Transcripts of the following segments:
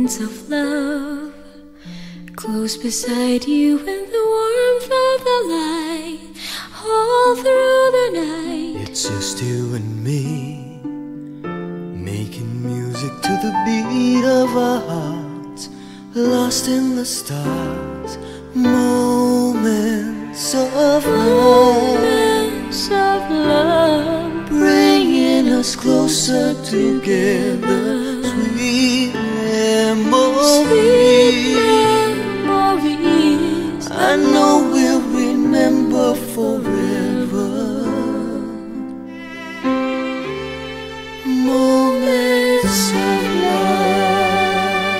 moments of love, close beside you in the warmth of the light, all through the night. It's just you and me, making music to the beat of our hearts, lost in the stars. Moments of love, bringing us closer together. Sweet memories, I know we'll remember forever. Moments of love.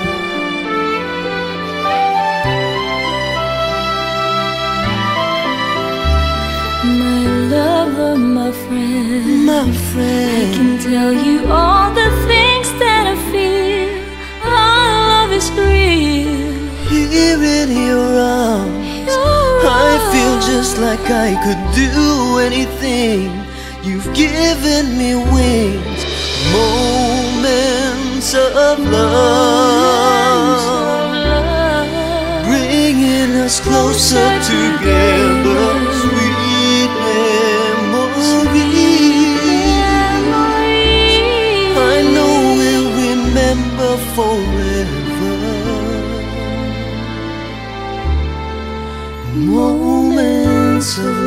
My lover, my friend, I can tell you all the things that I feel. Our love is real. Here in your arms, I feel just like I could do anything. You've given me wings. Moments of love, bringing us closer together. Sweet memories, I know we'll remember forever. Moments of